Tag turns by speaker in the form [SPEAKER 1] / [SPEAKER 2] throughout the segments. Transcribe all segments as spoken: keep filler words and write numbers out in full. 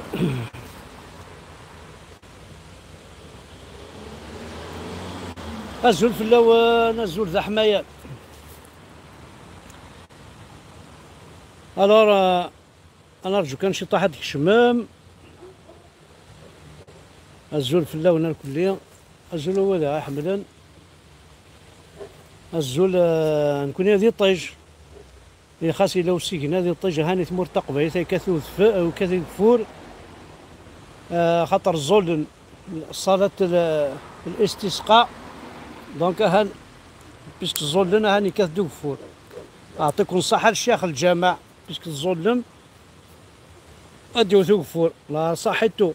[SPEAKER 1] الزول في اللون الزول ذا حماية. الور انا نرجو كان شي طاح هذيك الشمام. الزول في اللون الكلية. الزول هو ذا حملا. الزول نكون هذه طيج اللي خاص لو سيكنا هذه الطيج هاني ثمور تقبه يثي كثو ثفاء وكثو كفور. آه خاطر الزول صلاة الاستسقاء دونك هان بيسك الظلم هاني كثدو كفور. اعطيكم الصحة الشيخ الجامع بيسك الظلم اديو ثو كفور لا صحيتو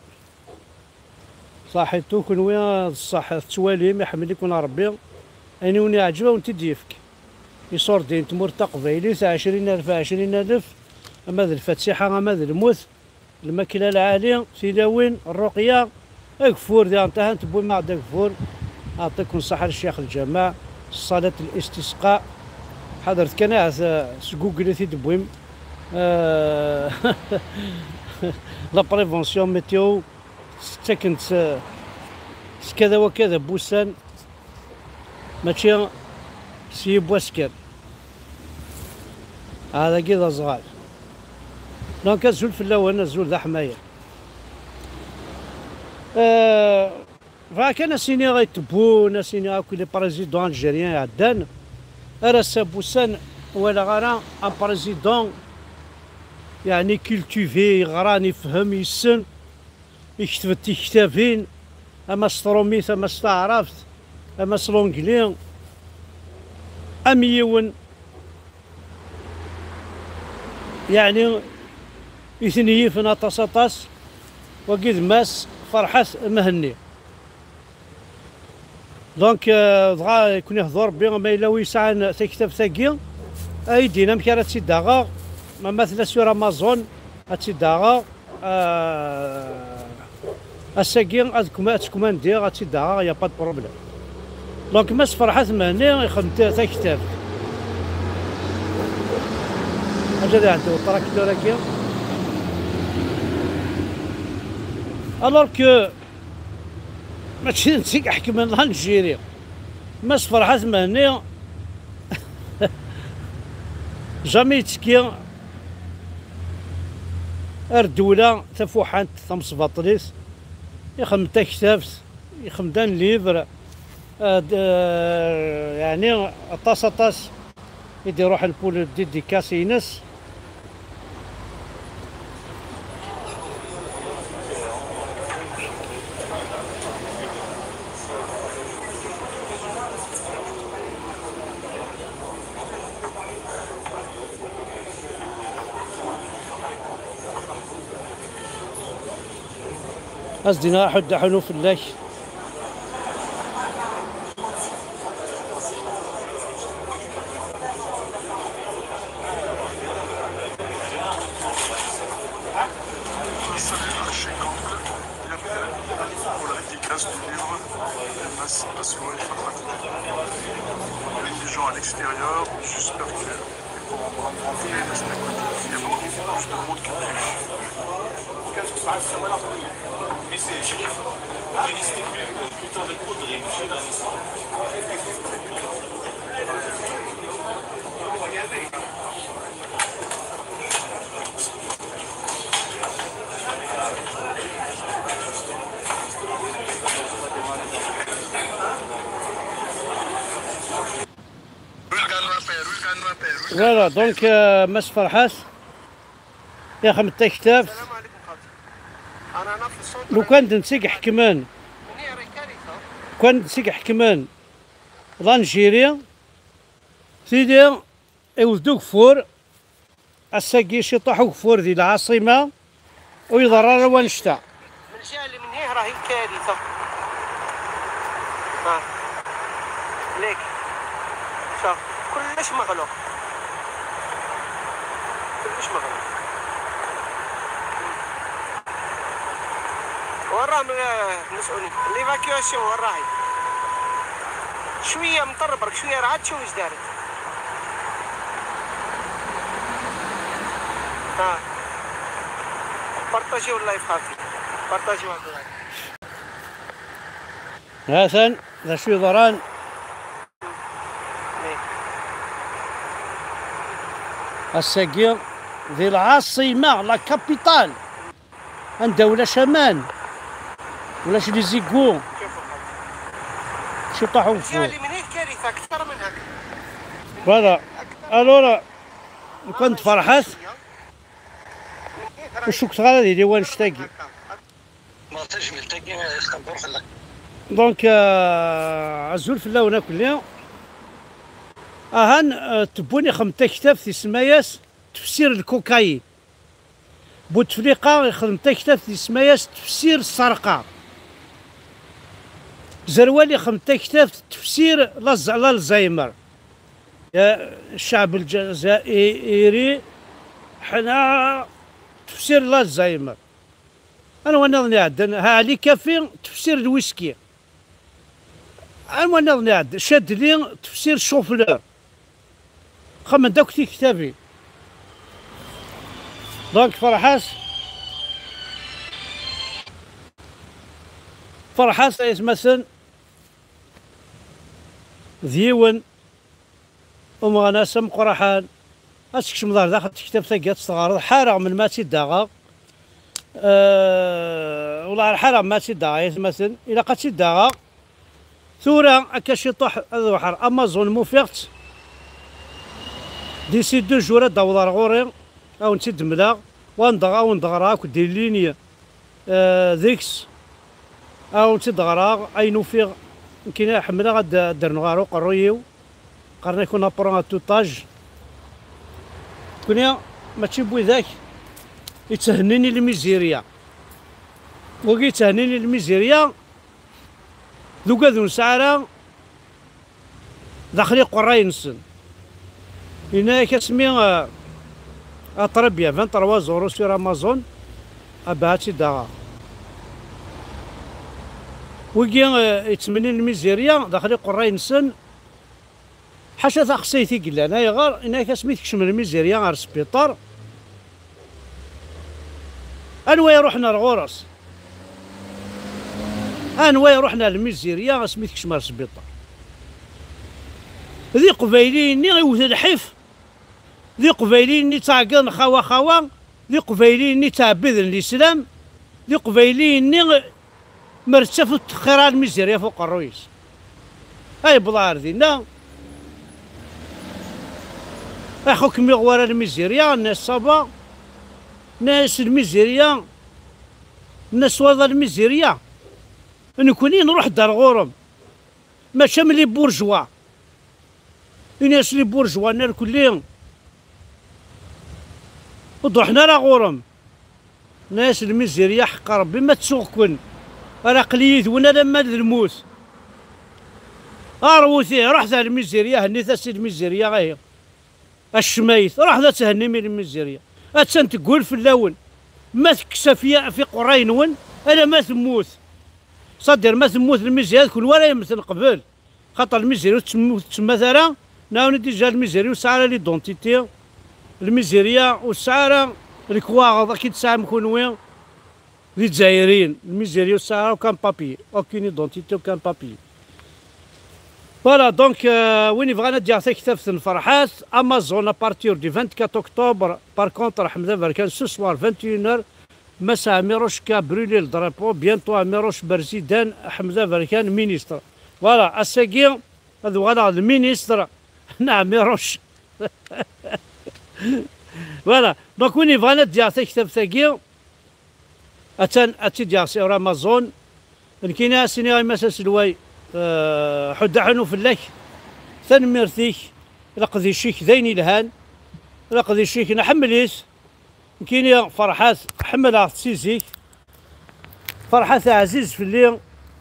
[SPEAKER 1] صحيتو كون ويا الصح تواليم يحمل يكون ربي اني وني عجبه وانت ديفك يصور دين تمور تقبيلي تاع عشرين الف عشرين الف اما ذا الفاتحة اما ذا الموت الماكلة العالية سيداوين الرقية كفور ذا انتهى تبوي ما عندك كفور. أعطيكم الصحة الشيخ الجامع صلاة الاستسقاء حضرت كناس سكوكلي في دبويم آه لا بريفونسيون ميتيو سكنت كذا وكذا بوسان ماشي سي بواسكر هذا كذا صغار. دونك الزول في اللون الزول ذا حماية. آه فكان سيني غيتبو ناسيني هاكو لي بريزيدون الجيريان عدان راه بوسان ولا غرا ان بريزيدون يعني كولتيفي يغراني يفهم يسن يكتب التكتافين اما ستروميت اما استعرفت اما سلونجلي ام يون يعني يثني في ناطاس طاس وقيد ماس فرحات مهني. دونك دغا يكون يهضر ربي ما الا ويسعى تكتب ثقيل اي ديناميك راه تيداغا ما مثلا سور امازون تيداغا الساكين غادكم تكوماندي غاتيداغا يا با بروبليم. دونك ماس فرحات مهني يخدم تا كتاب اجا اللي عنده التراكتور هكا الوغ كو ماشي نسيك حكم من الجيري ماس فرحات مهني جامي تسكي الدولة تفوحانت ثمس بطريس يخدم تا كتابت يخدم دان ليفر يعني طاس طاس يدي يروح البول دي كاسينس أصدنا حد حنو في الله. فوالا دونك ماس فرحات ياخد تا كتاب لو كان نسيق حكمان كان نسيق حكمان لانجيريا سيدي يوزدو كفور الساقي شي طاحو كفور ديال العاصمة ويضرر وانشتا
[SPEAKER 2] من الجهة اللي من هيه راهي كارثة. ها ليك شوف كلش مغلوق كلش مغلوق وين راهم المسؤولين ليفاكيواسيون وين راهي شوية مطر برك شوية راه عاد شوف واش دارت. ها بارطاجيو اللايف خاطي بارطاجيو هاد اللايف.
[SPEAKER 1] هاثن ذا شو ضران الساقير ذي العاصمة لا كابيتال عندها ولا شمان ولا شي زيكو شي طاحوا فوق.
[SPEAKER 2] جالي من هيك كارثة أكثر من هيك.
[SPEAKER 1] فوالا الورا كنت فرحت وشو كنت غادي ديالي وين نشتاقي
[SPEAKER 2] ما تجمل تاقي اسطنبول خلاك.
[SPEAKER 1] دونك عزول في اللون كلها اهان تبوني خمتا كتاب في سماياس تفسير الكوكايين بوتفليقه خدمتا كتاب في سماياس تفسير السرقه زروالي خمتا كتاب تفسير الزهايمر الشعب الجزائري حنا تفسير الزهايمر. انا وانا نظني عندنا ها علي كافي تفسير الويسكي. انا وانا نظني عند شاد لي تفسير الشوفلور خمن داك في كتابي. دونك فرحاس فرحاس مثلا ذيون ومغناسم قرحان اسكش مدار داخل كتاب ثقات صغار حارة من ماتي داغا أه والله الحارة ماتي داغا مثلا الى قاتي داغا ثورة هكا شي طوح البحر امازون موفيغت ديسي دو جورا داوضار غوري او نتي دملا وندغا وندغرا كدير لينيا أه ذيكس او نتي دغرا اي نوفيغ يمكن حملا غاد درنغارو قرويو قرنا يكون برون توطاج كونيا ماشي بوي ذاك يتهنيني الميزيريا وكي يتهنيني الميزيريا ذوكا ذو سعرا داخلي قراي نسن هنا كتسمي اطربيا ثلاثة وعشرين زورو سير امازون اباتي داغا وكي يتمني الميزيريا داخلي قراي نسن حاشا ذا خصيتي قلا انا غير انا كسميت كشم الميزيريا غير السبيطار انوايا رحنا لغورس انوايا رحنا للميزيريا سميت كشم السبيطار ذي قبايليني غيوث الحف ذي قبايليني تعقن خوا خوا ذي قبايليني تعبذ الاسلام ذي قبايليني مرتفع التخيرات الميزيريا فوق الرويس هاي بلار ذينا اخوك مغوار الميزيريا الناس صبا ناس الميزيريا الناس وضع الميزيريا نكوني نروح دار غورم ماشي ملي بورجوا الناس اللي بورجوا انا الكلين وضحنا راه غورم ناس الميزيريا حق ربي ما تسوقكن راه قليد ولا لما الموت اروثي رحت على الميزيريا هنيت سي الميزيريا غاهي الشمايث راح ذا تهني من الميزيريا اتسن تقول في اللون ما تكسى في في قرينون انا ما تموت صدر ما تموت الميزيريا كل ولا يمثل قبل خاطر الميزيريا تسمى ثرا ناون ديجا الميزيريا وسعر لي دونتيتي الميزيريا وسعر الكواغ اكيد ساعه مكون وين لي جزائريين الميزيريا وسعر وكان بابي اوكين دونتيتي وكان بابي. فوالا دونك وين بغينا ندير كتاب الفرحات امازون ابارتير دي أربعة وعشرين اكتوبر بار كونتر حمزه بركان سو سوار واحد وعشرين مساء ميروش كا برولي الدرابو بيانتو ميروش برزيدان حمزه بركان مينيستر. فوالا الساقي هذا فوالا المينيستر نعم ميروش. فوالا دونك وين بغينا ندير كتاب ثاقي اتان اتي ديال سير امازون كاينه سيني مسا سلواي أه حد حنو فلاك ثنمرتيك لقضي شيك ذيني لهان لقضي شيك نحمليس كاين فرحات حملها تسيزيك فرحات عزيز في الليل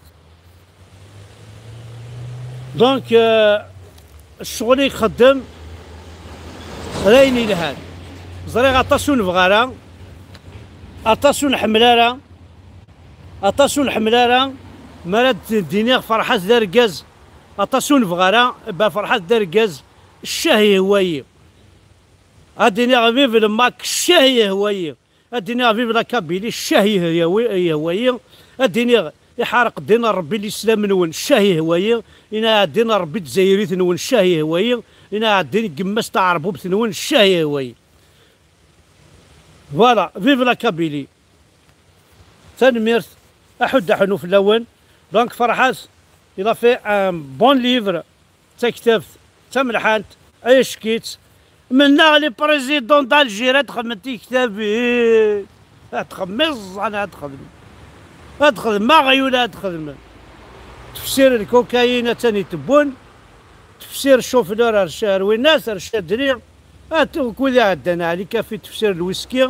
[SPEAKER 1] دونك أه الشغل يخدم رايني لهان زريغ عطاسون فغارا عطاسون حملارا عطاسون حملارا مرات دينيغ فرحات داركاز عطاسون فغارا با فرحات داركاز الشاهي هوايي هادينيغ فيف الماك الشاهي هوايي اديني فيف لا كابيلي الشاهي هي هي هوايه اديني يحرق دينا ربي الاسلام نون الشاهي هوايه انا دينا ربي الجزائري نون الشاهي هوايه انا ديني قماس تاع عربوب نون الشاهي هوايه فوالا فيف لا كابيلي تنميرت احد احنو في اللون دونك فرحات الى في ان بون ليفر تا كتاب تا ملحانت اي شكيت منا لي بريزيدون دالجيري تخمتي كتابي تخمز انا تخدم ادخل ما غيولا ادخل تفسير الكوكايين تاني تبون تفسير الشوفلور رشار والناس رشا دريع كوذا عندنا عليك في تفسير الويسكي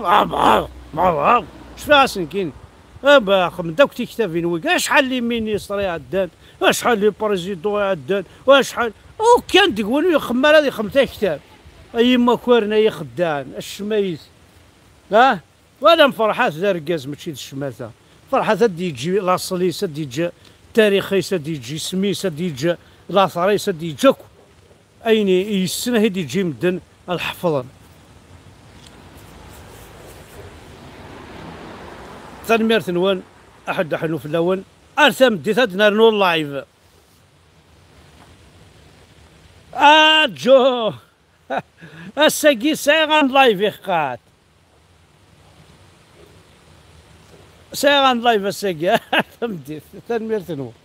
[SPEAKER 1] شفا سنكين ابا خم داك تكتافين ويك شحال لي مينيستري عدان شحال لي بريزيدون عدان وشحال او كان تقول لي خمار هذه خمسة كتاب ايما كورنا يا خدان الشمايس ها وانا مفرحات زرقاز ماشي الشماته فرحة سدي يجي لاصلي سدي يجي تاريخي سدي يجي سمي سدي يجي لاثري سدي يجي ايني السنه هدي يجي مدن الحفظ تنمير ثنوان احد حنو في اللون ارسم ديتات نارنو لايف اه جو الساقي سايغان لايف يخات سايغان لايف الساقي تنمير ثنوان